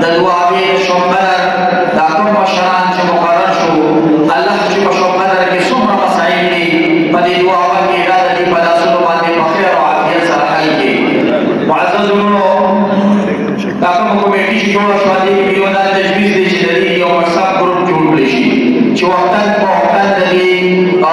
دعاوی شب قدر دا کوم مشران چې مقرر شو الله چې په شب قدر کې څومره مسائل دي په دې دعاوه کې دا د دې په لاسونو باندې په خیر او عافیت سره حل کړي. معزز وروڼو دا کوم کمیټې چې جوړه شوه دې کې یو دا تجویز دی چې د دې یو واتساپ ګروپ جوړ کړی شي چې وختاً په وختاً د دې